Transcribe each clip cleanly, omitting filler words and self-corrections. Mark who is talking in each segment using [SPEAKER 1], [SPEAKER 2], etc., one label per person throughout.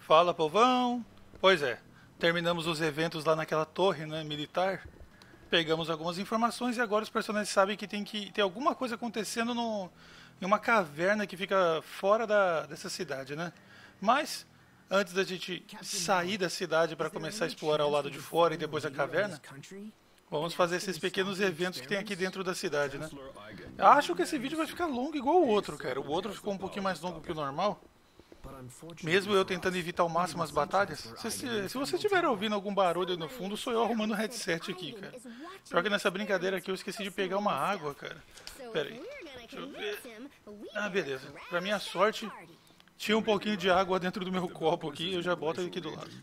[SPEAKER 1] Fala, povão! Pois é, terminamos os eventos lá naquela torre, né, militar. Pegamos algumas informações e agora os personagens sabem que tem alguma coisa acontecendo em uma caverna que fica fora dessa cidade, né? Mas, antes da gente sair da cidade para começar a explorar o lado de fora e depois a caverna, vamos fazer esses pequenos eventos que tem aqui dentro da cidade, né? Acho que esse vídeo vai ficar longo igual o outro, cara. O outro ficou um pouquinho mais longo que o normal. Mesmo eu tentando evitar ao máximo as batalhas. Se você estiver ouvindo algum barulho no fundo, sou eu arrumando o headset aqui, cara. Pior que nessa brincadeira aqui eu esqueci de pegar uma água, cara. Pera aí. Deixa eu ver. Ah, beleza. Pra minha sorte, tinha um pouquinho de água dentro do meu copo aqui, eu já boto ele aqui do lado.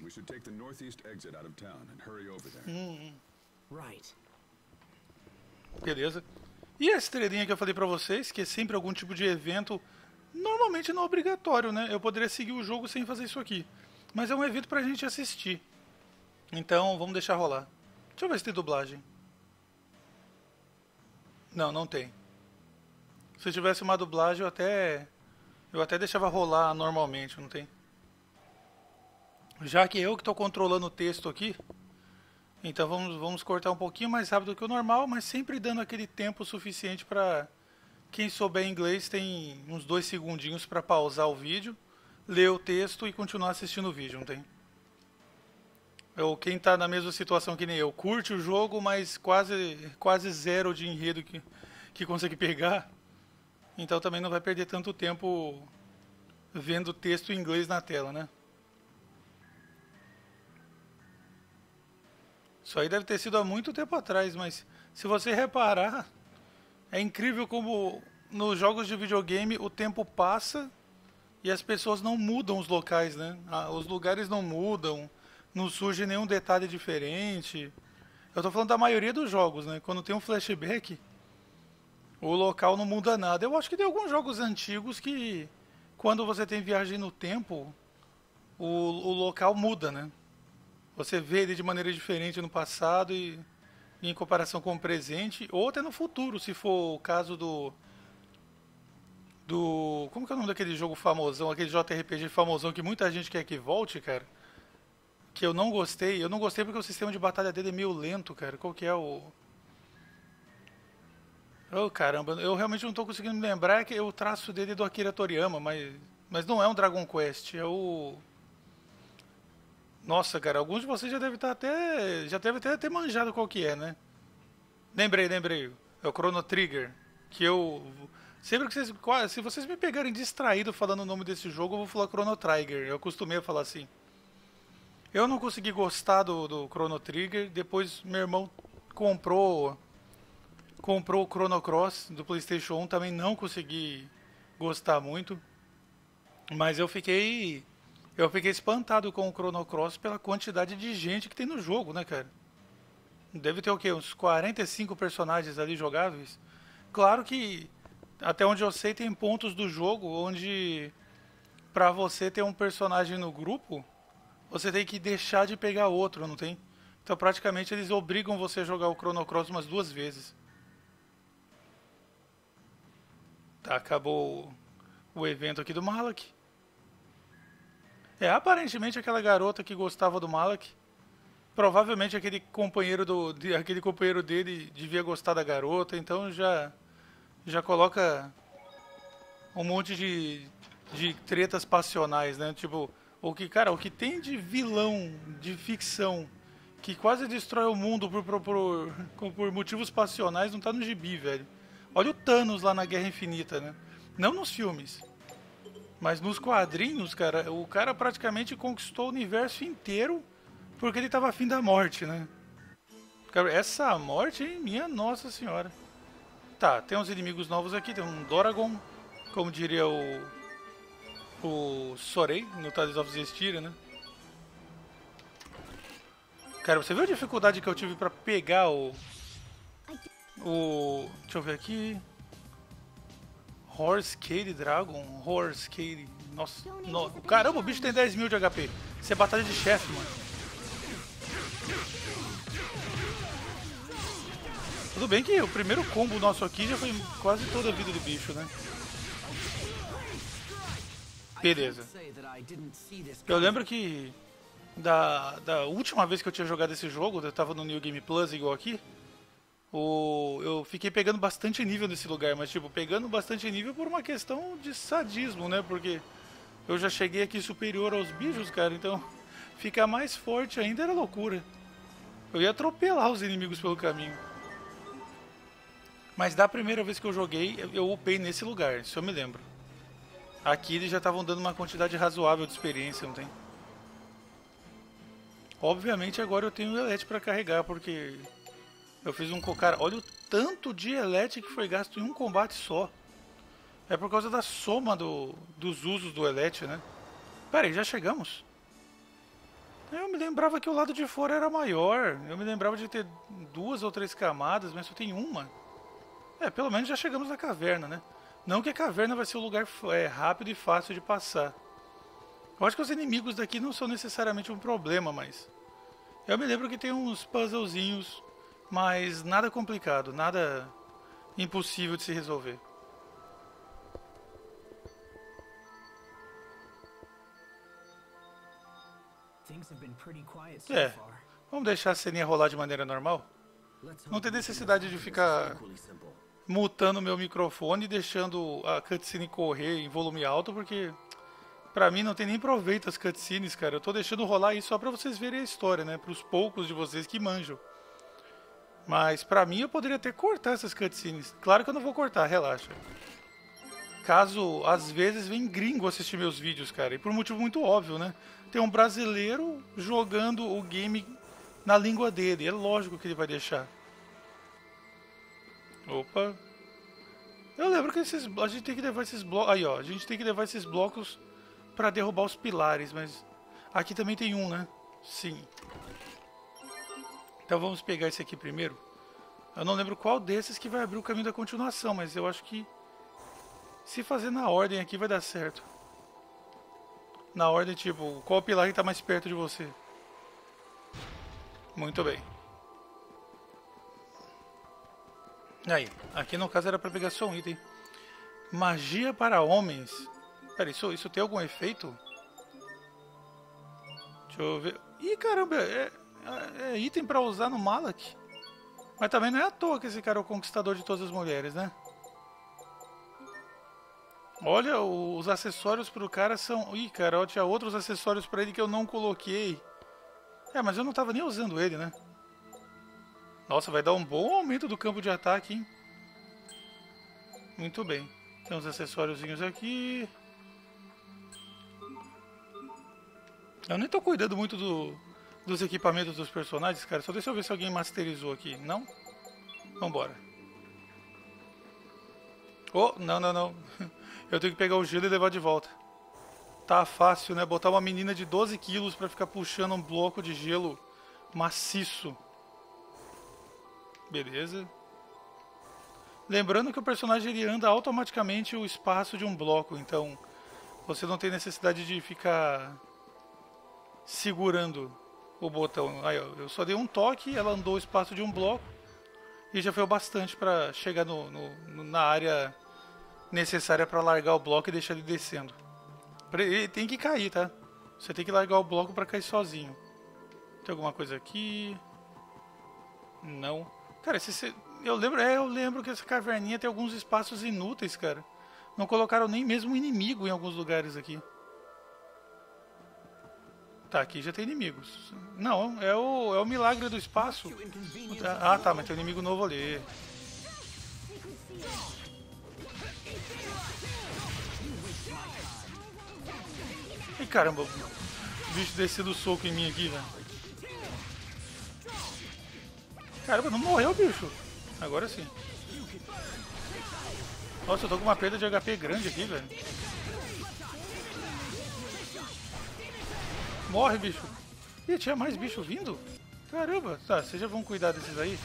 [SPEAKER 1] Beleza. E a estrelinha que eu falei pra vocês, que é sempre algum tipo de evento. Normalmente não é obrigatório, né? Eu poderia seguir o jogo sem fazer isso aqui. Mas é um evento pra gente assistir. Então, vamos deixar rolar. Deixa eu ver se tem dublagem. Não, não tem. Se tivesse uma dublagem, eu até deixava rolar normalmente, não tem? Já que eu que estou controlando o texto aqui, então vamos cortar um pouquinho mais rápido que o normal, mas sempre dando aquele tempo suficiente para... Quem souber inglês tem uns 2 segundinhos para pausar o vídeo, ler o texto e continuar assistindo o vídeo, não tem? Ou quem está na mesma situação que nem eu, curte o jogo, mas quase zero de enredo que consegue pegar, então também não vai perder tanto tempo vendo o texto em inglês na tela, né? Isso aí deve ter sido há muito tempo atrás, mas se você reparar... É incrível como nos jogos de videogame o tempo passa e as pessoas não mudam os locais, né? Os lugares não mudam, não surge nenhum detalhe diferente. Eu tô falando da maioria dos jogos, né? Quando tem um flashback, o local não muda nada. Eu acho que tem alguns jogos antigos que, quando você tem viagem no tempo, o local muda, né? Você vê ele de maneira diferente no passado e... em comparação com o presente, ou até no futuro, se for o caso como que é o nome daquele jogo famosão, aquele JRPG famosão que muita gente quer que volte, cara? Que eu não gostei porque o sistema de batalha dele é meio lento, cara. Qual que é o... Oh, caramba, eu realmente não tô conseguindo me lembrar, que o traço dele é do Akira Toriyama, mas não é um Dragon Quest, é o... Nossa, cara, alguns de vocês já devem até manjado qual que é, né? Lembrei. É o Chrono Trigger. Que eu... Sempre que se vocês me pegarem distraído falando o nome desse jogo, eu vou falar Chrono Trigger. Eu acostumei a falar assim. Eu não consegui gostar do Chrono Trigger. Depois meu irmão comprou o Chrono Cross do PlayStation 1. Também não consegui gostar muito. Mas eu fiquei espantado com o Chrono Cross pela quantidade de gente que tem no jogo, né, cara? Deve ter o quê? Uns 45 personagens ali jogáveis. Claro que, até onde eu sei, tem pontos do jogo onde, pra você ter um personagem no grupo, você tem que deixar de pegar outro, não tem? Então, praticamente, eles obrigam você a jogar o Chrono Cross umas 2 vezes. Tá, acabou o evento aqui do Malak. Aparentemente aquela garota que gostava do Malak, provavelmente aquele companheiro dele devia gostar da garota, então já coloca um monte de tretas passionais, né? Tipo, o que tem de vilão de ficção que quase destrói o mundo por motivos passionais não tá no gibi, velho. Olha o Thanos lá na Guerra Infinita, né? Não nos filmes. Mas nos quadrinhos, cara, o cara praticamente conquistou o universo inteiro porque ele tava afim da morte, né? Cara, essa morte, hein? Minha Nossa Senhora. Tá, tem uns inimigos novos aqui, tem um Doragon, como diria o Sorei, no Tales of Zestiria, né? Cara, você viu a dificuldade que eu tive pra pegar deixa eu ver aqui... Horse-Cade Dragon? Horse-Cade... Nossa, caramba, o bicho tem 10 mil de HP. Isso é batalha de chefe, mano. Tudo bem que o primeiro combo nosso aqui já foi quase toda a vida do bicho, né? Beleza. Eu lembro que da última vez que eu tinha jogado esse jogo, eu tava no New Game Plus igual aqui, eu fiquei pegando bastante nível nesse lugar, mas tipo, pegando bastante nível por uma questão de sadismo, né? Porque eu já cheguei aqui superior aos bichos, cara, então ficar mais forte ainda era loucura. Eu ia atropelar os inimigos pelo caminho. Mas da primeira vez que eu joguei, eu upei nesse lugar, isso eu me lembro. Aqui eles já estavam dando uma quantidade razoável de experiência, não tem? Obviamente agora eu tenho o Elete pra carregar, porque eu fiz um... Cara, olha o tanto de Elete que foi gasto em um combate só. É por causa da soma dos usos do Elete, né? Pera aí, já chegamos? Eu me lembrava que o lado de fora era maior. Eu me lembrava de ter 2 ou 3 camadas, mas só tem uma. Pelo menos já chegamos na caverna, né? Não que a caverna vai ser um lugar rápido e fácil de passar. Eu acho que os inimigos daqui não são necessariamente um problema, mas... Eu me lembro que tem uns puzzlezinhos, mas nada complicado, nada impossível de se resolver. Vamos deixar a ceninha rolar de maneira normal? Não tem necessidade de ficar mutando meu microfone e deixando a cutscene correr em volume alto, porque pra mim não tem nem proveito as cutscenes, cara. Eu tô deixando rolar isso só pra vocês verem a história, né? Pros poucos de vocês que manjam. Mas pra mim eu poderia até cortar essas cutscenes. Claro que eu não vou cortar, relaxa. Caso, às vezes, vem gringo assistir meus vídeos, cara. E por um motivo muito óbvio, né? Tem um brasileiro jogando o game na língua dele. É lógico que ele vai deixar. Opa. Eu lembro que a gente tem que levar esses blocos... Aí, ó. A gente tem que levar esses blocos pra derrubar os pilares, mas... Aqui também tem um, né? Sim. Então vamos pegar esse aqui primeiro. Eu não lembro qual desses que vai abrir o caminho da continuação, mas eu acho que... Se fazer na ordem aqui vai dar certo. Na ordem, tipo, qual pilar que tá mais perto de você? Muito bem. Aí, aqui no caso era pra pegar só um item. Magia para homens. Pera, isso tem algum efeito? Deixa eu ver. Ih, caramba, é item pra usar no Malak. Mas também não é à toa que esse cara é o conquistador de todas as mulheres, né? Olha, os acessórios pro cara são... Ih, cara, ó, tinha outros acessórios pra ele que eu não coloquei. Mas eu não tava nem usando ele, né? Nossa, vai dar um bom aumento do campo de ataque, hein? Muito bem. Tem uns acessóriozinhos aqui. Eu nem tô cuidando muito dos equipamentos dos personagens, cara. Só deixa eu ver se alguém masterizou aqui. Não? Vambora. Oh, não. Eu tenho que pegar o gelo e levar de volta. Tá fácil, né? Botar uma menina de 12 quilos pra ficar puxando um bloco de gelo maciço. Beleza. Lembrando que o personagem ele anda automaticamente o espaço de um bloco, então você não tem necessidade de ficar segurando o botão. Aí, ó, eu só dei um toque, ela andou o espaço de um bloco e já foi o bastante para chegar na área necessária para largar o bloco e deixar ele descendo. Ele tem que cair, tá? Você tem que largar o bloco para cair sozinho. Tem alguma coisa aqui? Não. Cara, eu lembro que essa caverninha tem alguns espaços inúteis, cara. Não colocaram nem mesmo inimigo em alguns lugares aqui. Tá, aqui já tem inimigos. Não, é o milagre do espaço. Ah, tá, mas tem um inimigo novo ali. Ih, caramba, o bicho desceu do soco em mim aqui, velho. Caramba, não morreu, bicho. Agora sim. Nossa, eu tô com uma perda de HP grande aqui, velho. Morre, bicho. Ih, tinha mais bicho vindo? Caramba. Tá, vocês já vão cuidar desses aí?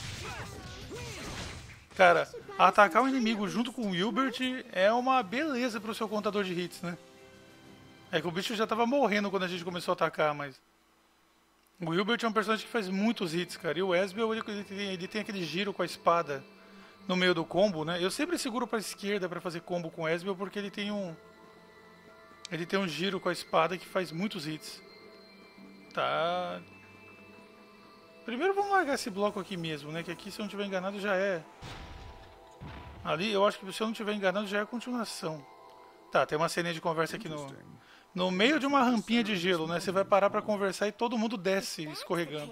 [SPEAKER 1] Cara, atacar um inimigo junto com o Wilbert é uma beleza pro seu contador de hits, né? É que o bicho já tava morrendo quando a gente começou a atacar, mas... O Wilbert é um personagem que faz muitos hits, cara. E o Esbel, ele tem aquele giro com a espada no meio do combo, né? Eu sempre seguro pra esquerda pra fazer combo com o Esbel porque ele tem Ele tem um giro com a espada que faz muitos hits. Tá. Primeiro vamos largar esse bloco aqui mesmo, né? Que aqui, se eu não estiver enganado, já é... Ali, eu acho que se eu não estiver enganado, já é a continuação. Tá, tem uma ceninha de conversa aqui no meio de uma rampinha de gelo, né? Você vai parar pra conversar e todo mundo desce escorregando.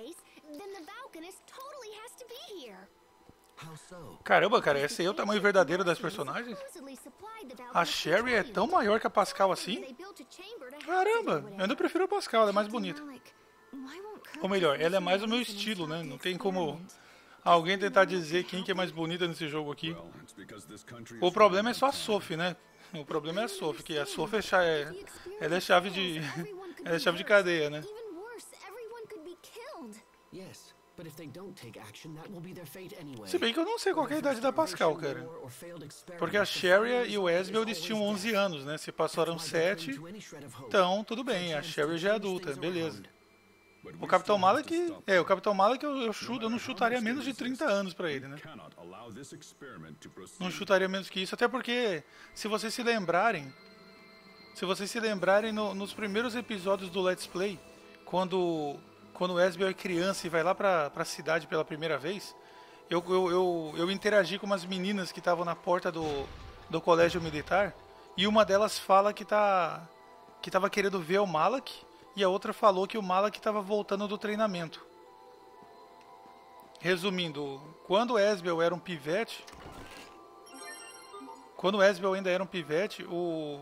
[SPEAKER 1] Caramba, cara, esse aí é o tamanho verdadeiro das personagens? A Sherry é tão maior que a Pascal assim? Caramba, eu ainda prefiro a Pascal, ela é mais bonita. Ou melhor, ela é mais o meu estilo, né? Não tem como alguém tentar dizer quem que é mais bonita nesse jogo aqui. O problema é só a Sophie, né? O problema é a Sophie, que a Sophie ela é chave de ela é chave de cadeia, né? Se bem que eu não sei qual é a idade da Pascal, cara. Porque a Sherry e o Ezreal eles tinham 11 anos, né? Se passaram 7, então tudo bem, a Sherry já é adulta, beleza. O Capitão Malak, eu não chutaria menos de 30 anos pra ele, né? Não chutaria menos que isso, até porque, se vocês se lembrarem nos primeiros episódios do Let's Play, quando o Ezreal é criança e vai lá pra cidade pela primeira vez, eu interagi com umas meninas que estavam na porta do colégio militar, e uma delas fala que tava querendo ver o Malak, e a outra falou que o Malak estava voltando do treinamento. Resumindo, quando o Ezreal era um pivete... Quando o Ezreal ainda era um pivete, o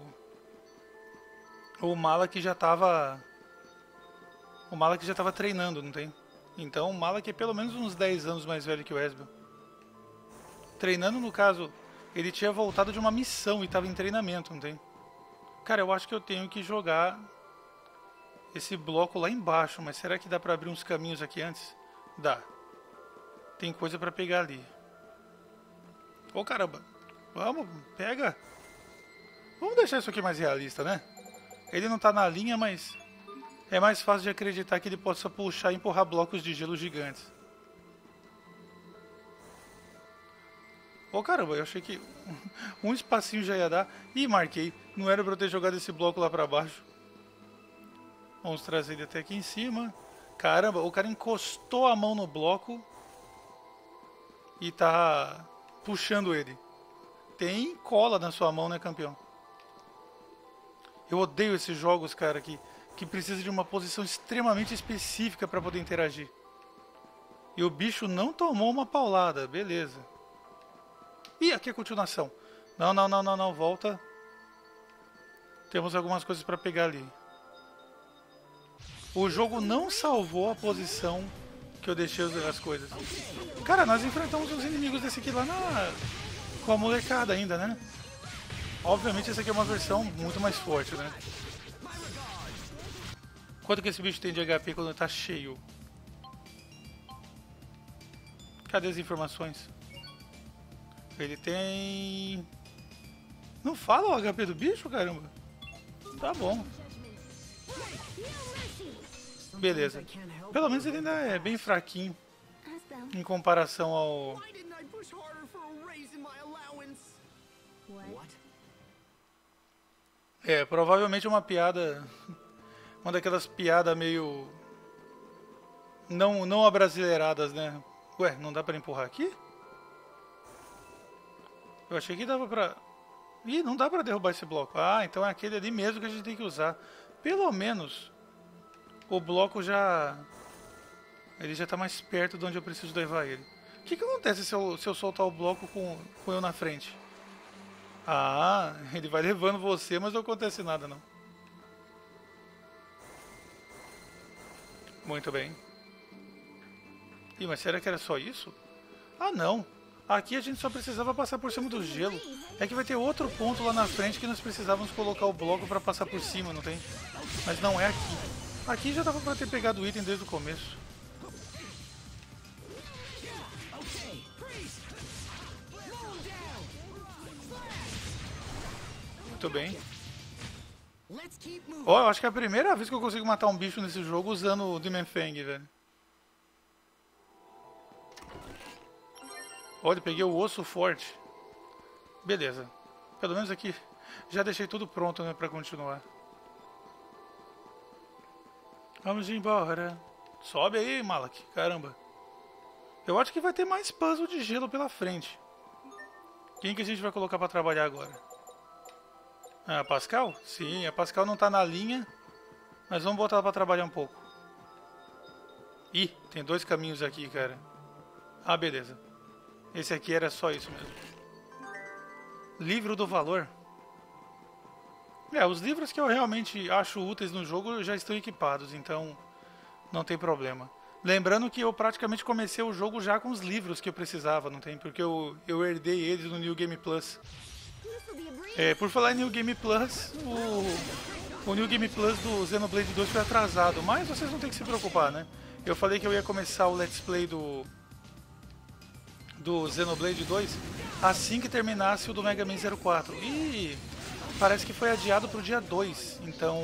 [SPEAKER 1] Malak já estava... O Malak já estava treinando, não tem? Então o Malak é pelo menos uns 10 anos mais velho que o Ezreal. Treinando, no caso, ele tinha voltado de uma missão e estava em treinamento, não tem? Cara, eu acho que eu tenho que jogar esse bloco lá embaixo, mas será que dá pra abrir uns caminhos aqui antes? Dá. Tem coisa pra pegar ali. Ô caramba, vamos, pega. Vamos deixar isso aqui mais realista, né? Ele não tá na linha, mas é mais fácil de acreditar que ele possa puxar e empurrar blocos de gelo gigantes. Ô caramba, eu achei que um espacinho já ia dar. Ih, marquei. Não era pra eu ter jogado esse bloco lá pra baixo. Vamos trazer ele até aqui em cima. Caramba, o cara encostou a mão no bloco e tá puxando ele. Tem cola na sua mão, né, campeão? Eu odeio esses jogos, cara, que precisa de uma posição extremamente específica para poder interagir. E o bicho não tomou uma paulada, beleza. Ih, aqui é a continuação. Não, volta. Temos algumas coisas para pegar ali. O jogo não salvou a posição que eu deixei as coisas. Cara, nós enfrentamos os inimigos desse aqui lá com a molecada ainda, né? Obviamente essa aqui é uma versão muito mais forte, né? Quanto que esse bicho tem de HP quando tá cheio? Cadê as informações? Ele tem... Não fala o HP do bicho, caramba? Tá bom. Beleza. Pelo menos ele ainda é bem fraquinho em comparação ao... É, provavelmente uma piada... Uma daquelas piadas meio... Não abrasileiradas, né? Ué, não dá pra empurrar aqui? Eu achei que dava pra... Ih, não dá pra derrubar esse bloco. Ah, então é aquele ali mesmo que a gente tem que usar. Pelo menos... O bloco já... Ele já tá mais perto de onde eu preciso levar ele. O que acontece se eu soltar o bloco com eu na frente? Ah, ele vai levando você, mas não acontece nada não. Muito bem. Ih, mas será que era só isso? Ah, não. Aqui a gente só precisava passar por cima do gelo. É que vai ter outro ponto lá na frente que nós precisávamos colocar o bloco para passar por cima, não tem? Mas não é aqui. Aqui já dava pra ter pegado o item desde o começo. Muito bem. Ó, eu acho que é a primeira vez que eu consigo matar um bicho nesse jogo usando o Demon Fang, velho. Olha, peguei o osso forte. Beleza. Pelo menos aqui já deixei tudo pronto, né, pra continuar. Vamos embora. Sobe aí, Malak. Caramba. Eu acho que vai ter mais puzzle de gelo pela frente. Quem que a gente vai colocar pra trabalhar agora? Ah, a Pascal? Sim, a Pascal não tá na linha. Mas vamos botar ela pra trabalhar um pouco. Ih, tem dois caminhos aqui, cara. Ah, beleza. Esse aqui era só isso mesmo. Livro do valor. Os livros que eu realmente acho úteis no jogo já estão equipados, então não tem problema. Lembrando que eu praticamente comecei o jogo já com os livros que eu precisava, não tem? Porque eu herdei eles no New Game Plus. Por falar em New Game Plus, o New Game Plus do Xenoblade 2 foi atrasado, mas vocês não tem que se preocupar, né? Eu falei que eu ia começar o Let's Play do Xenoblade 2 assim que terminasse o do Mega Man 04. E parece que foi adiado pro dia 2, então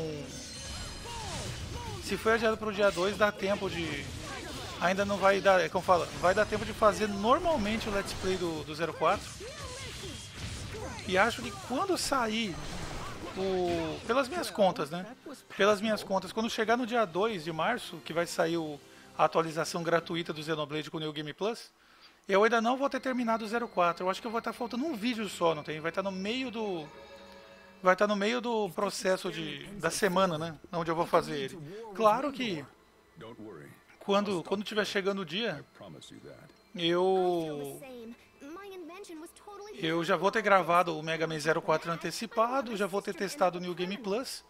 [SPEAKER 1] se foi adiado pro dia 2 dá tempo de... Ainda não vai dar, como fala, vai dar tempo de fazer normalmente o Let's Play do 04. E acho que quando sair pelas minhas contas, né? Pelas minhas contas, quando chegar no dia 2 de março, que vai sair a atualização gratuita do Xenoblade com o New Game Plus, eu ainda não vou ter terminado o 04. Eu acho que eu vou estar faltando um vídeo só, não tem? Vai estar no meio do... Vai estar no meio do processo da semana, né? Onde eu vou fazer ele. Claro que quando estiver chegando o dia, eu já vou ter gravado o Mega Man 04 antecipado, já vou ter testado o New Game Plus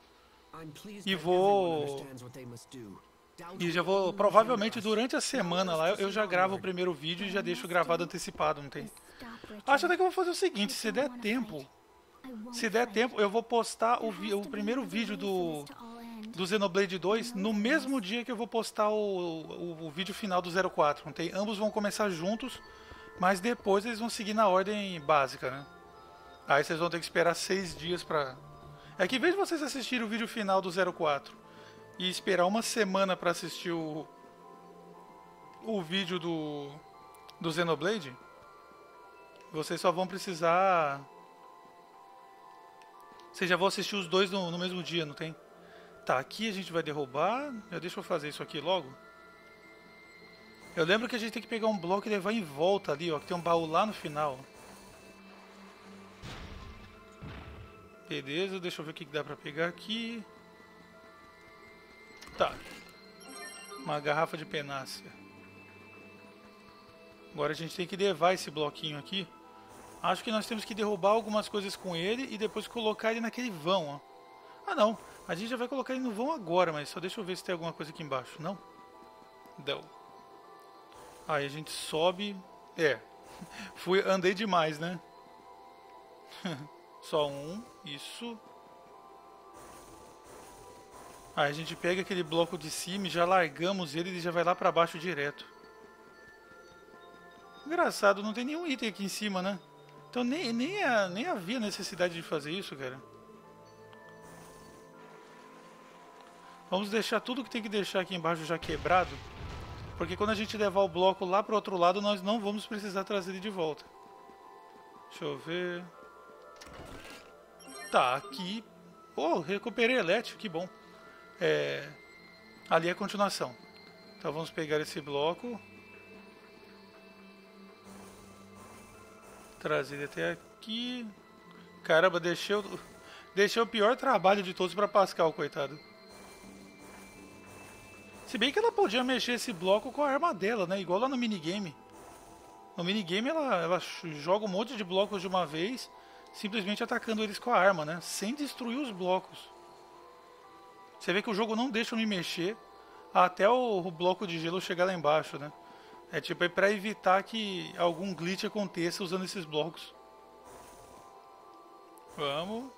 [SPEAKER 1] e já vou, provavelmente durante a semana lá, eu já gravo o primeiro vídeo e já deixo gravado antecipado, não tem? Acho até que eu vou fazer o seguinte, se der tempo, eu vou postar o primeiro vídeo do Xenoblade 2 no mesmo dia que eu vou postar o vídeo final do 04, não tem? Ambos vão começar juntos, mas depois eles vão seguir na ordem básica, né? Aí vocês vão ter que esperar 6 dias pra... É que em vez de vocês assistirem o vídeo final do 04 e esperar uma semana pra assistir o vídeo do Xenoblade, vocês só vão precisar... Vocês já vão assistir os dois no mesmo dia, não tem? Tá, aqui a gente vai derrubar... Deixa eu fazer isso aqui logo. Eu lembro que a gente tem que pegar um bloco e levar em volta ali, ó, que tem um baú lá no final. Beleza, deixa eu ver o que dá pra pegar aqui. Tá. Uma garrafa de penácia. Agora a gente tem que levar esse bloquinho aqui. Acho que nós temos que derrubar algumas coisas com ele e depois colocar ele naquele vão, ó. Ah não, a gente já vai colocar ele no vão agora, mas só deixa eu ver se tem alguma coisa aqui embaixo. Não? Não. Aí a gente sobe. Andei demais, né? Só um, isso. Aí a gente pega aquele bloco de cima e já largamos ele e já vai lá pra baixo direto. Engraçado, não tem nenhum item aqui em cima, né? Então nem havia necessidade de fazer isso, cara. Vamos deixar tudo que tem que deixar aqui embaixo já quebrado. Porque quando a gente levar o bloco lá pro outro lado, nós não vamos precisar trazer ele de volta. Deixa eu ver... Tá, aqui... Oh, recuperei elétrico, que bom. Ali é a continuação. Então vamos pegar esse bloco. Trazer ele até aqui. Caramba, deixei o pior trabalho de todos pra Pascal, coitado. Se bem que ela podia mexer esse bloco com a arma dela, né? Igual lá no minigame. No minigame ela joga um monte de blocos de uma vez, simplesmente atacando eles com a arma, né? Sem destruir os blocos. Você vê que o jogo não deixa eu me mexer até o bloco de gelo chegar lá embaixo, né? É tipo pra evitar que algum glitch aconteça usando esses blocos. Vamos.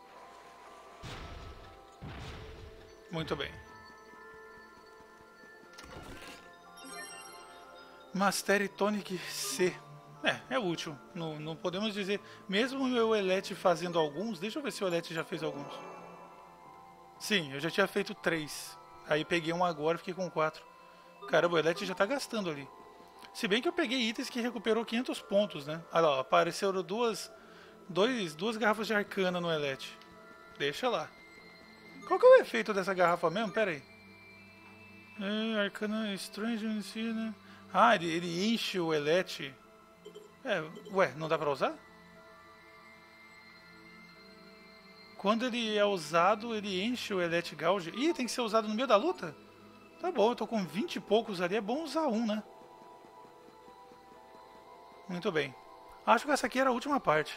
[SPEAKER 1] Muito bem. Master Tonic C. É útil. Não podemos dizer... Mesmo o Elete fazendo alguns... Deixa eu ver se o Elete já fez alguns. Sim, eu já tinha feito 3. Aí peguei um agora e fiquei com 4. Caramba, o Elete já tá gastando ali. Se bem que eu peguei itens que recuperou 500 pontos, né? Olha lá, apareceram duas garrafas de arcana no Elete. Deixa lá. Qual que é o efeito dessa garrafa mesmo? Pera aí. Arcana Strange, né? Ah, ele enche o Elete. Ué, não dá pra usar? Quando ele é usado, ele enche o Elete Gauge. Ih, tem que ser usado no meio da luta? Tá bom, eu tô com 20 e poucos ali, é bom usar um, né? Muito bem. Acho que essa aqui era a última parte.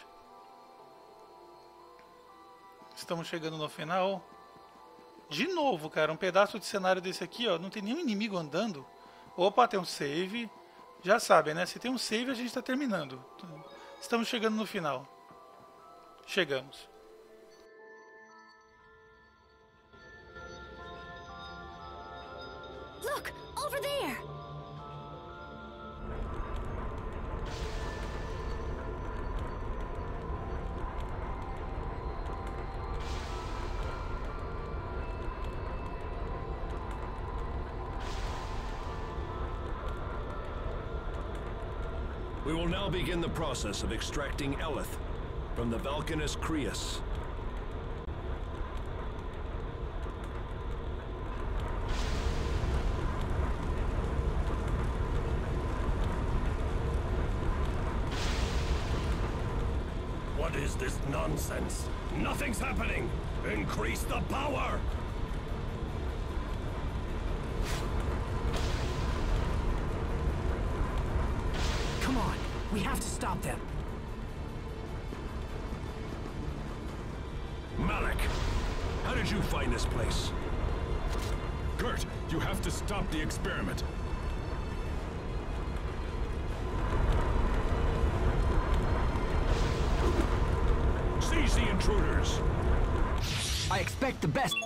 [SPEAKER 1] Estamos chegando no final. De novo, cara, um pedaço de cenário desse aqui, ó. Não tem nenhum inimigo andando. Opa, tem um save. Já sabem, né? Se tem um save, a gente tá terminando. Estamos chegando no final. Chegamos.
[SPEAKER 2] Look, over there.
[SPEAKER 3] We will now begin the process of extracting Eleth from the Valkanus Crius.
[SPEAKER 4] What is this nonsense? Nothing's happening! Increase the power!
[SPEAKER 5] Come on, we have to stop them.
[SPEAKER 3] Malik, how did you find this place?
[SPEAKER 4] Kurt, you have to stop the experiment. Seize the intruders!
[SPEAKER 5] I expect the best.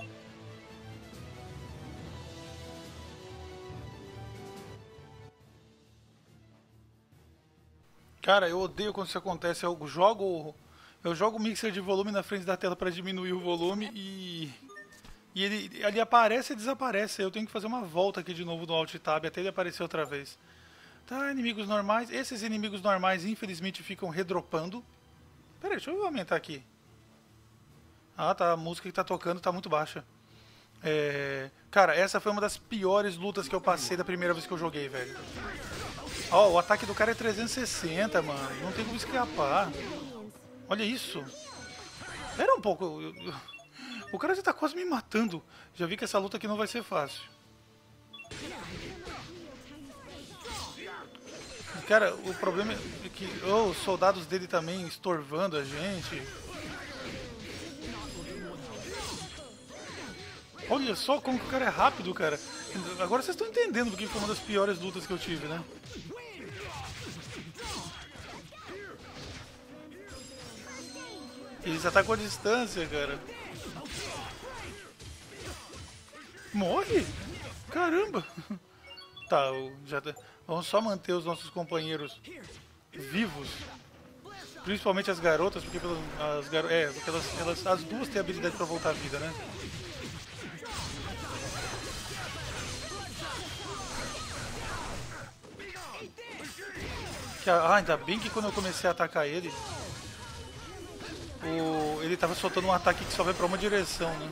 [SPEAKER 1] Cara, eu odeio quando isso acontece. Eu jogo o mixer de volume na frente da tela para diminuir o volume e ele aparece e desaparece. Eu tenho que fazer uma volta aqui de novo no Alt Tab até ele aparecer outra vez. Tá, inimigos normais. Esses inimigos normais, infelizmente, ficam redropando. Pera aí, deixa eu aumentar aqui. Ah, tá, a música que tá tocando tá muito baixa. Cara, essa foi uma das piores lutas que eu passei da primeira vez que eu joguei, velho. Ó, o ataque do cara é 360, mano. Não tem como escapar. Olha isso. Era um pouco... O cara já tá quase me matando. Já vi que essa luta aqui não vai ser fácil. Cara, o problema é que os soldados dele também estorvando a gente. Olha só como que o cara é rápido, cara. Agora vocês estão entendendo porque foi uma das piores lutas que eu tive, né? Eles atacam a distância, cara. Morre? Caramba! Tá, vamos só manter os nossos companheiros vivos. Principalmente as garotas, porque porque as duas têm habilidade pra voltar à vida, né? Ainda bem que quando eu comecei a atacar ele, ele tava soltando um ataque que só vai pra uma direção, né?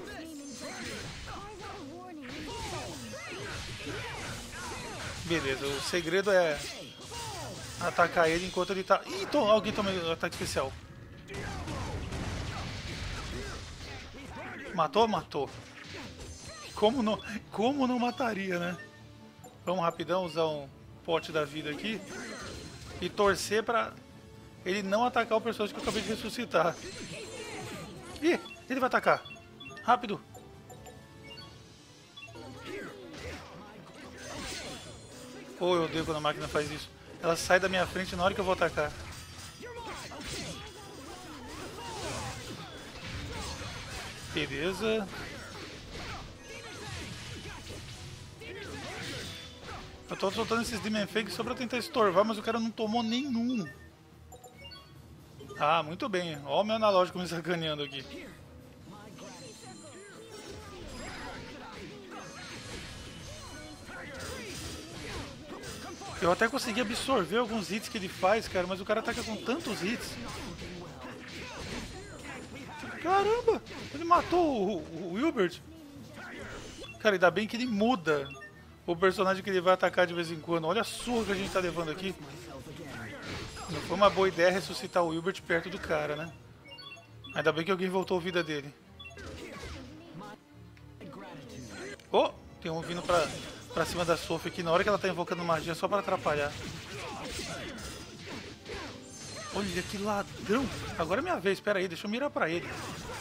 [SPEAKER 1] Beleza, o segredo é atacar ele enquanto ele tá... Ih, alguém toma ataque especial. Matou? Matou. Como não mataria, né? Vamos rapidão usar um pote da vida aqui e torcer pra ele não atacar o personagem que eu acabei de ressuscitar. Ih, ele vai atacar. Rápido. Eu odeio quando a máquina faz isso. Ela sai da minha frente na hora que eu vou atacar. Beleza. Eu tô soltando esses Demon Fake só pra tentar estorvar, mas o cara não tomou nenhum. Ah, muito bem. Olha o meu analógico me sacaneando aqui. Eu até consegui absorver alguns hits que ele faz, cara, mas o cara ataca com tantos hits. Caramba! Ele matou o Wilbert. Cara, ainda bem que ele muda O personagem que ele vai atacar de vez em quando. Olha a surra que a gente tá levando aqui. Não foi uma boa ideia ressuscitar o Wilbert perto do cara, né? Ainda bem que alguém voltou a vida dele. Oh, tem um vindo pra cima da Sophie aqui na hora que ela tá invocando magia só pra atrapalhar. Olha que ladrão. Agora é minha vez, espera aí, deixa eu mirar pra ele.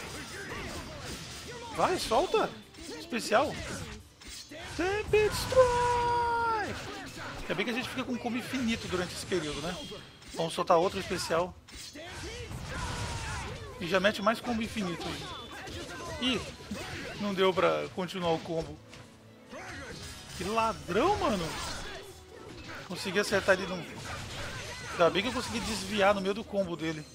[SPEAKER 1] Vai, solta. Especial. Tempest Strike. É bem que a gente fica com um combo infinito durante esse período, né? Vamos soltar outro especial. E já mete mais combo infinito. Ih, não deu pra continuar o combo. Que ladrão, mano. Consegui acertar ele no... Ainda bem que eu consegui desviar no meio do combo dele.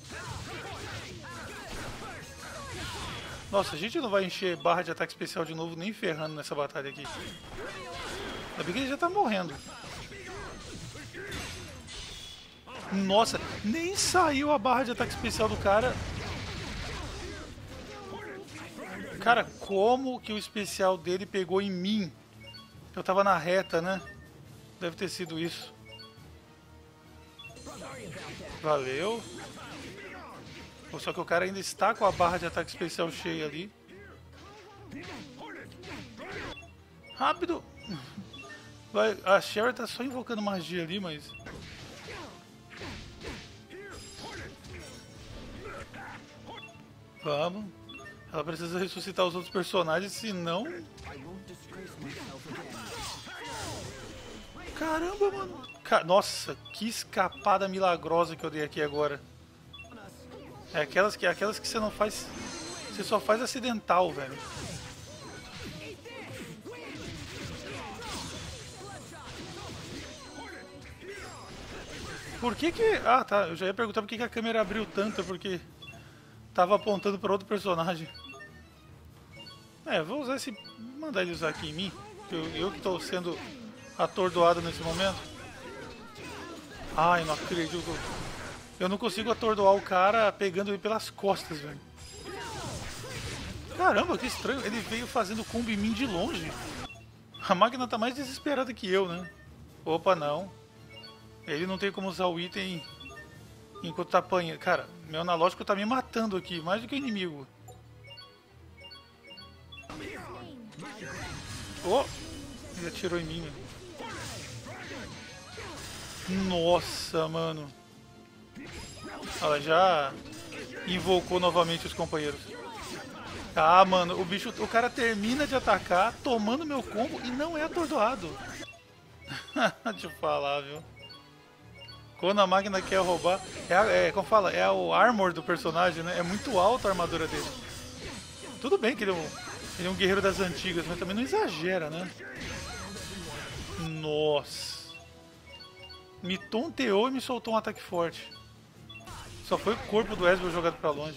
[SPEAKER 1] Nossa, a gente não vai encher barra de ataque especial de novo nem ferrando nessa batalha aqui. Ainda bem que ele já tá morrendo. Nossa, nem saiu a barra de ataque especial do cara. Cara, como que o especial dele pegou em mim? Eu tava na reta, né? Deve ter sido isso. Valeu. Só que o cara ainda está com a barra de ataque especial cheia ali. Rápido! Vai, a Sherry tá só invocando magia ali, mas... Vamos. Ela precisa ressuscitar os outros personagens, senão... Caramba, mano! Nossa, que escapada milagrosa que eu dei aqui agora. É aquelas que você não faz... Você só faz acidental, velho. Por que que... Ah, tá. Eu já ia perguntar por que que a câmera abriu tanto, porque... Tava apontando para outro personagem. É, vou usar esse... Mandar ele usar aqui em mim. Eu que estou sendo atordoado nesse momento. Ai, não acredito. Eu não consigo atordoar o cara pegando ele pelas costas, velho. Caramba, que estranho. Ele veio fazendo combo em mim de longe. A máquina tá mais desesperada que eu, né? Opa, não. Ele não tem como usar o item enquanto tá apanhando. Cara, meu analógico tá me matando aqui, mais do que o inimigo. Oh! Ele atirou em mim, velho. Nossa, mano. Ela já invocou novamente os companheiros. Ah, mano, o cara termina de atacar, tomando meu combo e não é atordoado. Deixa eu falar, viu? Quando a máquina quer roubar... como fala? É o armor do personagem, né? É muito alta a armadura dele. Tudo bem que ele é um guerreiro das antigas, mas também não exagera, né? Nossa. Me tonteou e me soltou um ataque forte. Só foi o corpo do Ezreal jogado pra longe.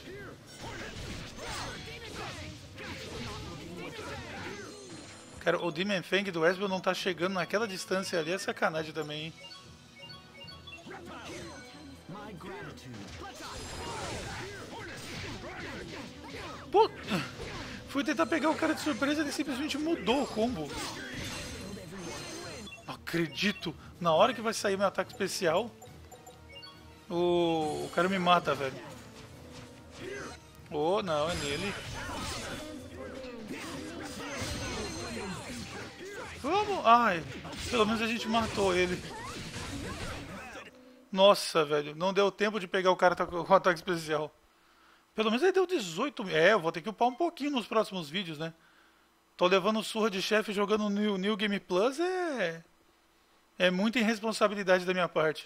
[SPEAKER 1] Cara, o Demon Fang do Ezreal não tá chegando naquela distância ali, é sacanagem também, hein? Pô, fui tentar pegar o cara de surpresa e ele simplesmente mudou o combo. Não acredito. Na hora que vai sair meu ataque especial, o cara me mata, velho. Oh, não, é nele. Vamos! Ai, pelo menos a gente matou ele. Nossa, velho, não deu tempo de pegar o cara com o ataque especial. Pelo menos ele deu 18 mil. É, eu vou ter que upar um pouquinho nos próximos vídeos, né? Tô levando surra de chefe jogando no New Game Plus, é muita irresponsabilidade da minha parte.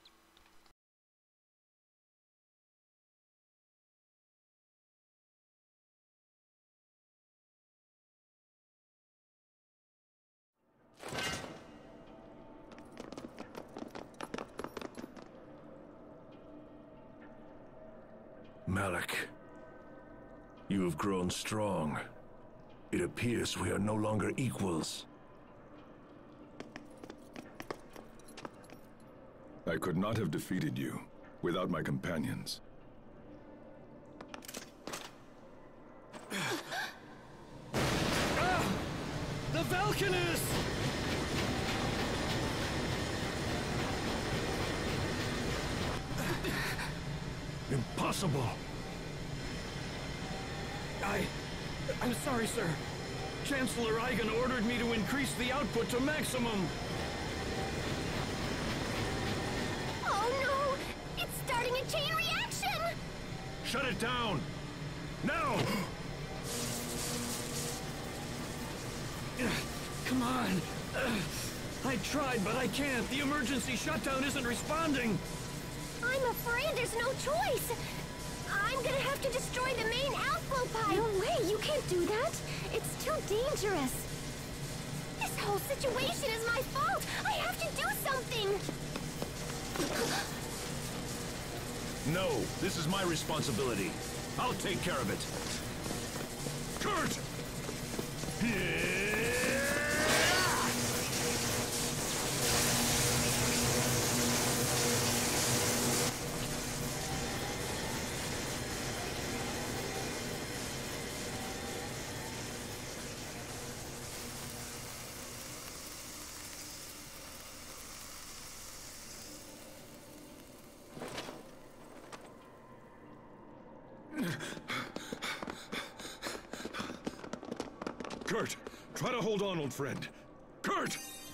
[SPEAKER 3] Malik, you have grown strong. It appears we are no longer equals.
[SPEAKER 2] I could not have defeated you without my companions.
[SPEAKER 4] The Valkanus!
[SPEAKER 3] impossible.
[SPEAKER 4] I'm sorry, sir. Chancellor Eigen ordered me to increase the output to maximum.
[SPEAKER 6] Oh no! It's starting a chain reaction!
[SPEAKER 3] Shut it down! Now!
[SPEAKER 4] Come on. I tried, but I can't. The emergency shutdown isn't responding.
[SPEAKER 6] I'm afraid there's no choice. I'm gonna have to destroy the main outflow pipe. No way, you can't do that. It's too dangerous. This whole situation is my fault. I have to do something.
[SPEAKER 3] No, this is my responsibility. I'll take care of it. Kurt!
[SPEAKER 2] Kurt, try to hold on, old friend. Kurt!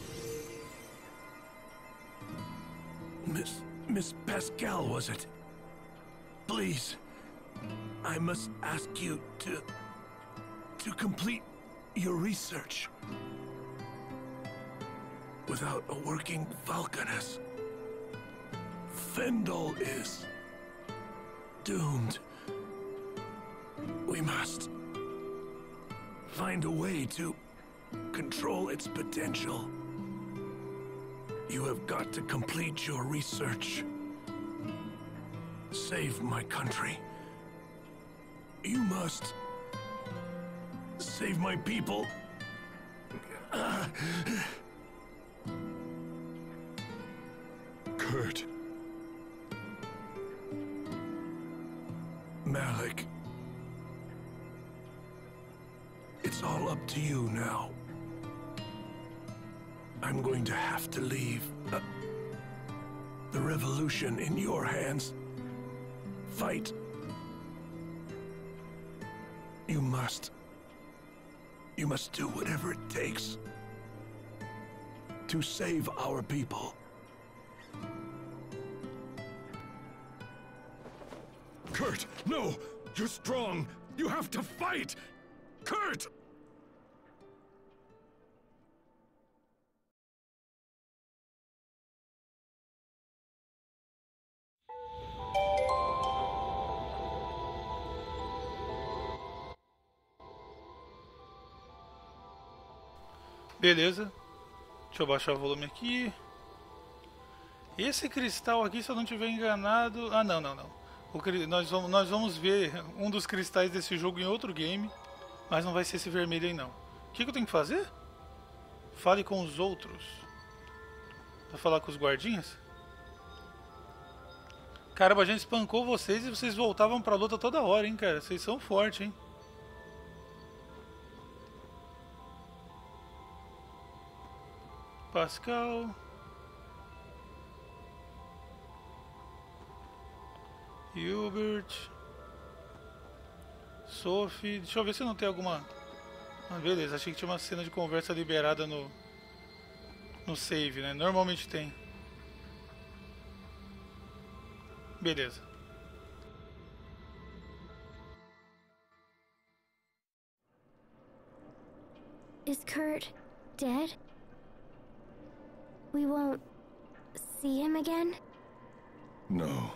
[SPEAKER 3] Miss Pascal, was it? Please, I must ask you to complete your research. Without a working Vulcanus, Fendel is doomed. We must find a way to control its potential. You have got to complete your research. Save my country. You must save my people.
[SPEAKER 2] Kurt.
[SPEAKER 3] Malik. It's all up to you now. I'm going to have to leave the revolution in your hands. Fight. You must do whatever it takes to save our people.
[SPEAKER 2] Kurt, no! You're strong! You have to fight! Kurt!
[SPEAKER 1] Beleza. Deixa eu baixar o volume aqui. Esse cristal aqui, se eu não estiver enganado... Ah, não. Nós vamos ver um dos cristais desse jogo em outro game. Mas não vai ser esse vermelho aí, não. O que eu tenho que fazer? Fale com os outros. Pra falar com os guardinhas? Caramba, a gente espancou vocês e vocês voltavam pra luta toda hora, hein, cara. Vocês são fortes, hein. Pascal. Hubert. Sophie. Deixa eu ver se não tem alguma... Ah, beleza, achei que tinha uma cena de conversa liberada no save, né? Normalmente tem. Beleza.
[SPEAKER 6] Is Kurt dead? We won't see him again?
[SPEAKER 2] No.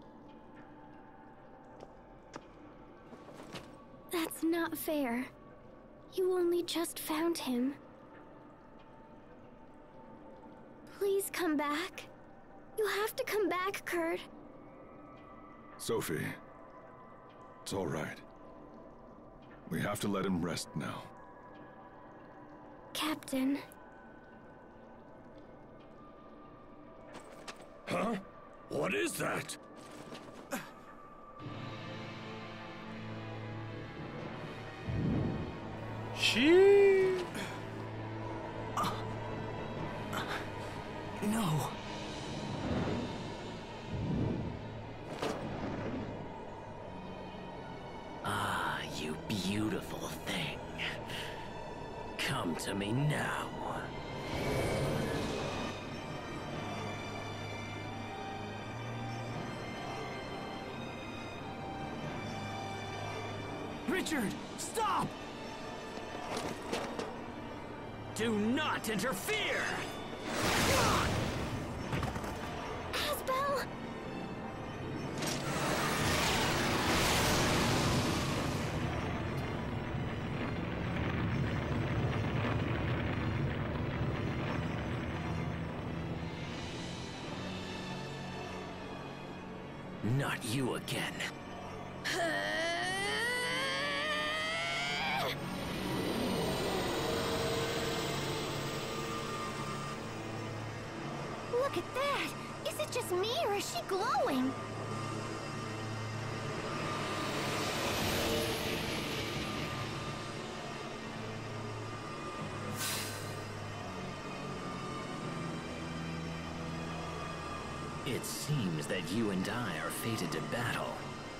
[SPEAKER 6] That's not fair. You only just found him. Please come back. You have to come back, Kurt.
[SPEAKER 2] Sophie. It's all right. We have to let him rest now.
[SPEAKER 6] Captain.
[SPEAKER 4] Huh? What is that?
[SPEAKER 5] No.
[SPEAKER 7] you beautiful thing. Come to me now.
[SPEAKER 5] Richard, stop!
[SPEAKER 4] Do not interfere!
[SPEAKER 6] Asbel!
[SPEAKER 7] Not you again.
[SPEAKER 6] Look at that! Is it just me or is she glowing?
[SPEAKER 7] It seems that you and I are fated to battle.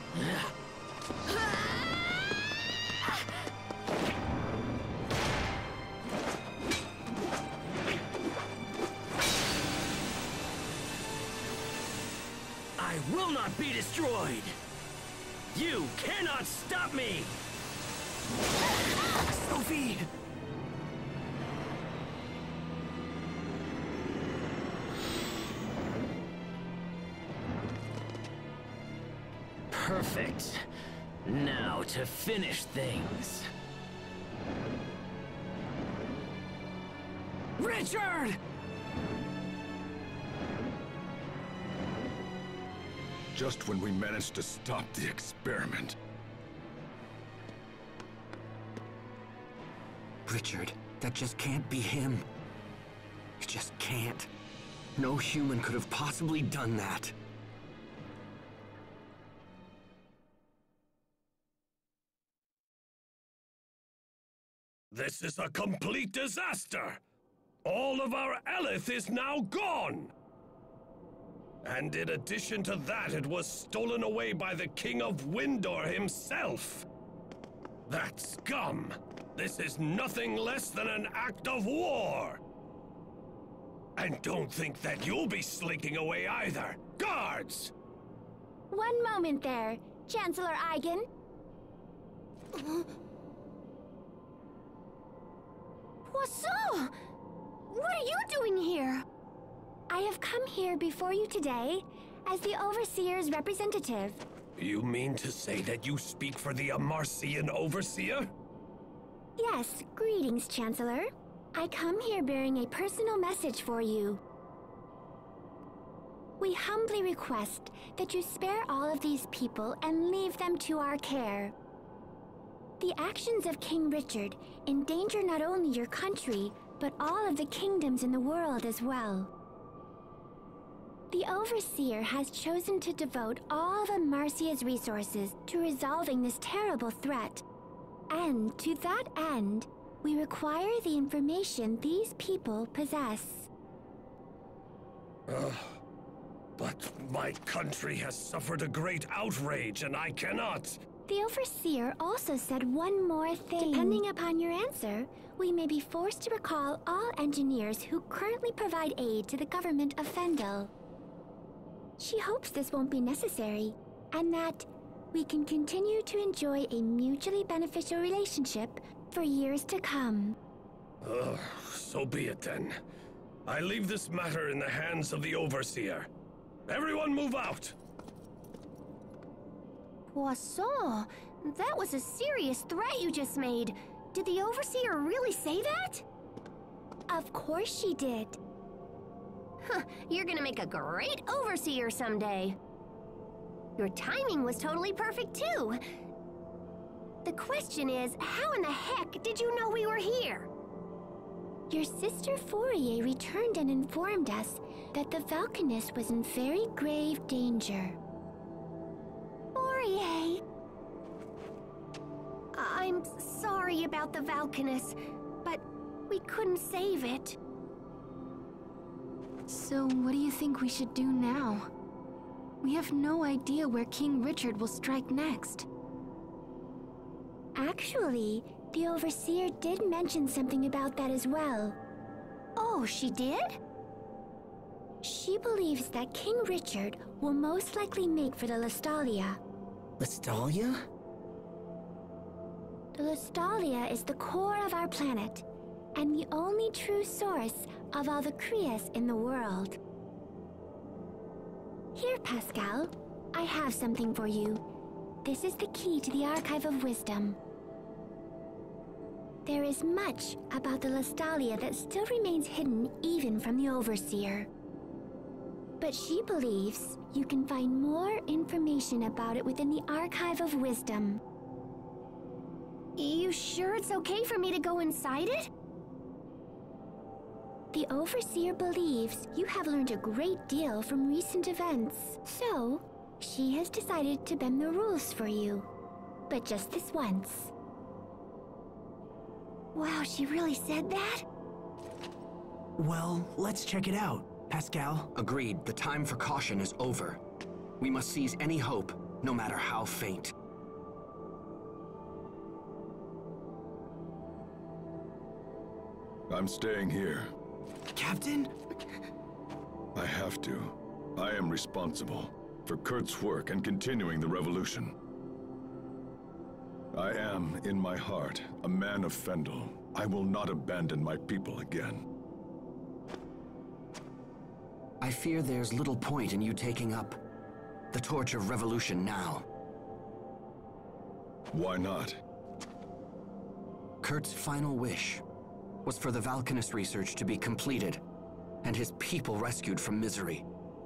[SPEAKER 4] I will not be destroyed! You cannot stop me!
[SPEAKER 5] Sophie!
[SPEAKER 7] Perfect. Now to finish things.
[SPEAKER 5] Richard!
[SPEAKER 2] Just when we managed to stop the experiment.
[SPEAKER 5] Richard, that just can't be him. It just can't. No human could have possibly done that.
[SPEAKER 3] This is a complete disaster! All of our Elith is now gone! And in addition to that, it was stolen away by the King of Windor himself! That scum! This is nothing less than an act of war! And don't think that you'll be slinking away either! Guards!
[SPEAKER 6] One moment there, Chancellor Eigen. Poisson! What are you doing here? I have come here before you today as the Overseer's representative.
[SPEAKER 3] You mean to say that you speak for the Amarcian Overseer?
[SPEAKER 6] Yes, greetings, Chancellor. I come here bearing a personal message for you. We humbly request that you spare all of these people and leave them to our care. The actions of King Richard endanger not only your country, but all of the kingdoms in the world as well. The Overseer has chosen to devote all of Amarcia's resources to resolving this terrible threat. And to that end, we require the information these people possess.
[SPEAKER 3] But my country has suffered a great outrage, and I cannot...
[SPEAKER 6] The Overseer also said one more thing. Depending upon your answer, we may be forced to recall all engineers who currently provide aid to the government of Fendel. She hopes this won't be necessary, and that we can continue to enjoy a mutually beneficial relationship for years to come.
[SPEAKER 3] So be it then. I leave this matter in the hands of the Overseer. Everyone move out!
[SPEAKER 6] Poisson, that was a serious threat you just made. Did the Overseer really say that? Of course she did. Huh, you're gonna make a great Overseer someday. Your timing was totally perfect too. The question is, how in the heck did you know we were here? Your sister Fourier returned and informed us that the Valkanist was in very grave danger. Fourier! I'm sorry about the Valkanist, but we couldn't save it.
[SPEAKER 8] So what do you think we should do now? We have no idea where King Richard will strike next.
[SPEAKER 6] Actually, the Overseer did mention something about that as well. Oh, she did? She believes that King Richard will most likely make for the Lestalia.
[SPEAKER 5] Lestalia?
[SPEAKER 6] The Lestalia is the core of our planet, and the only true source of all the Krias in the world. Here, Pascal, I have something for you. This is the key to the Archive of Wisdom. There is much about the Lestalia that still remains hidden even from the Overseer. But she believes you can find more information about it within the Archive of Wisdom. You sure it's okay for me to go inside it? The Overseer believes you have learned a great deal from recent events, so she has decided to bend the rules for you. But just this once. Wow, she really said that?
[SPEAKER 5] Well, let's check it out, Pascal. Agreed. The time for caution is over. We must seize any hope, no matter how faint.
[SPEAKER 2] I'm staying here.
[SPEAKER 5] Captain?
[SPEAKER 2] I have to. I am responsible for Kurt's work and continuing the revolution. I am, in my heart, a man of Fendel. I will not abandon my people again.
[SPEAKER 5] I fear there's little point in you taking up the torch of revolution now.
[SPEAKER 2] Why not?
[SPEAKER 5] Kurt's final wish was for the Valkanist research to be completed and his people rescued from misery.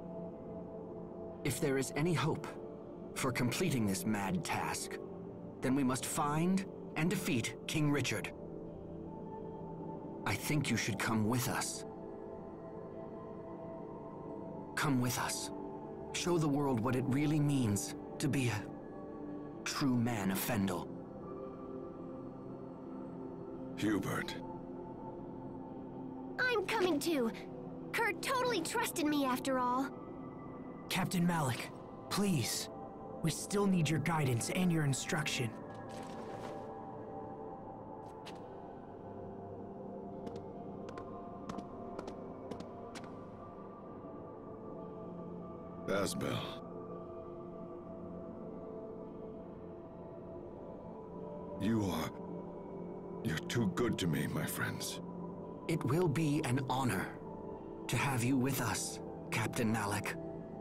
[SPEAKER 5] If there is any hope for completing this mad task, then we must find and defeat King Richard. I think you should come with us. Come with us. Show the world what it really means to be a true man of Fendel.
[SPEAKER 2] Hubert.
[SPEAKER 6] I'm coming too. Kurt totally trusted me after all.
[SPEAKER 9] Captain Malik, please. We still need your guidance and your instruction.
[SPEAKER 2] Asbel. You're too good to me, my friends.
[SPEAKER 5] It will be an honor to have you with us, Captain Malik.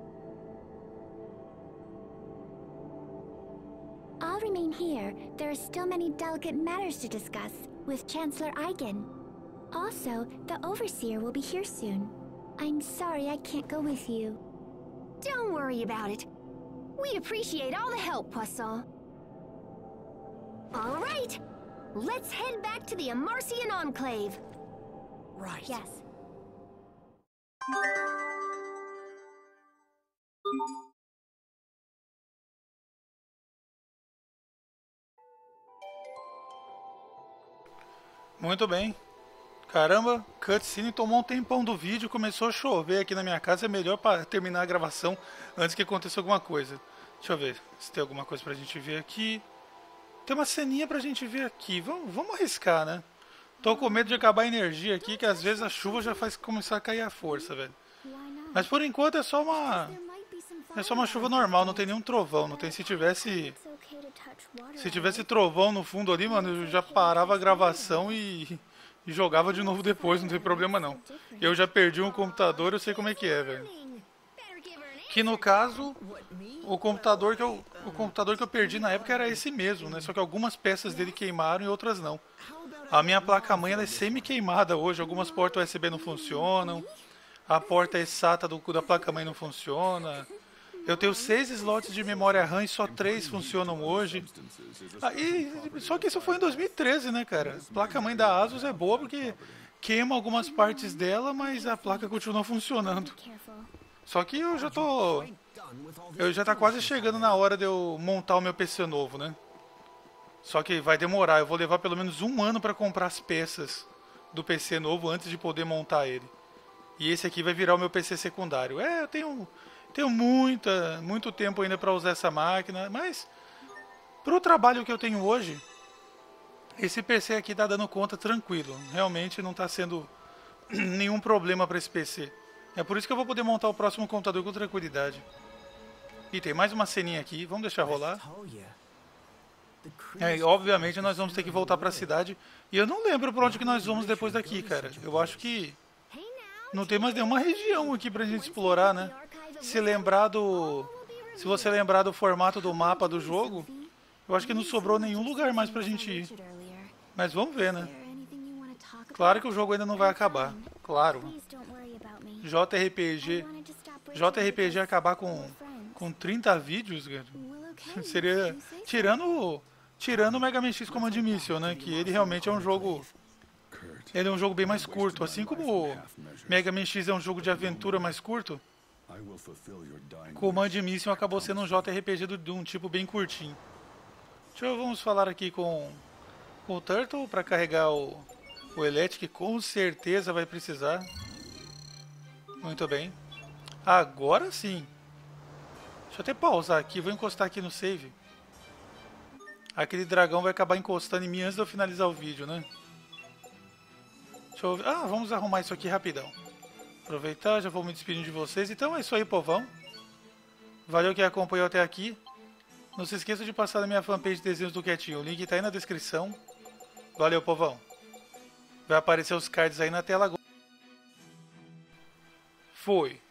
[SPEAKER 6] I'll remain here. There are still many delicate matters to discuss with Chancellor Eigen. Also, the Overseer will be here soon. I'm sorry I can't go with you. Don't worry about it. We appreciate all the help, Poisson. All right, let's head back to the Amarcian Enclave.
[SPEAKER 9] Right.
[SPEAKER 6] Yes.
[SPEAKER 1] Muito bem. Caramba, cutscene tomou um tempão do vídeo, começou a chover aqui na minha casa, é melhor para terminar a gravação antes que aconteça alguma coisa. Deixa eu ver se tem alguma coisa pra gente ver aqui. Tem uma ceninha pra gente ver aqui, vamos arriscar, né? Tô com medo de acabar a energia aqui, que às vezes a chuva já faz começar a cair a força, velho. Mas por enquanto é só uma chuva normal, não tem nenhum trovão, não tem. Se tivesse trovão no fundo ali, mano, eu já parava a gravação e jogava de novo depois, não tem problema não. Eu já perdi um computador, eu sei como é que é, velho. Que no caso, o computador que eu perdi na época era esse mesmo, né? Só que algumas peças dele queimaram e outras não. A minha placa-mãe ela é semi-queimada hoje, algumas portas USB não funcionam, a porta SATA da placa-mãe não funciona. Eu tenho 6 slots de memória RAM e só 3 funcionam hoje. Só que isso foi em 2013, né, cara? A placa-mãe da Asus é boa porque queima algumas partes dela, mas a placa continua funcionando. Só que já tá quase chegando na hora de eu montar o meu PC novo, né? Só que vai demorar, eu vou levar pelo menos um ano para comprar as peças do PC novo antes de poder montar ele. E esse aqui vai virar o meu PC secundário. Eu tenho muito tempo ainda para usar essa máquina, mas pro trabalho que eu tenho hoje, Esse PC aqui tá dando conta tranquilo. Realmente não tá sendo nenhum problema para esse PC. É por isso que eu vou poder montar o próximo computador com tranquilidade. E tem mais uma ceninha aqui, vamos deixar rolar. Obviamente nós vamos ter que voltar para a cidade. E eu não lembro por onde que nós vamos depois daqui, cara. Eu acho que não tem mais nenhuma região aqui pra gente explorar, né? Se você lembrar do formato do mapa do jogo, eu acho que não sobrou nenhum lugar mais pra gente ir. Mas vamos ver, né? Claro que o jogo ainda não vai acabar. Claro. JRPG acabar com 30 vídeos, cara. Seria... Tirando o Mega Man X Command Mission, né? Que ele realmente é um jogo... Ele é um jogo bem mais curto. Assim como o Mega Man X é um jogo de aventura mais curto, Command Mission acabou sendo um JRPG de um tipo bem curtinho. Vamos falar aqui com o Turtle para carregar o Elete, que com certeza vai precisar. Muito bem. Agora sim. Deixa eu até pausar aqui, vou encostar aqui no save. Aquele dragão vai acabar encostando em mim antes de eu finalizar o vídeo, né? Deixa eu ver. Vamos arrumar isso aqui rapidão. Aproveitar, já vou me despedindo de vocês. Então é isso aí, povão. Valeu quem acompanhou até aqui. Não se esqueça de passar na minha fanpage de Desenhos do Quietinho. O link tá aí na descrição. Valeu, povão. Vai aparecer os cards aí na tela agora. Foi.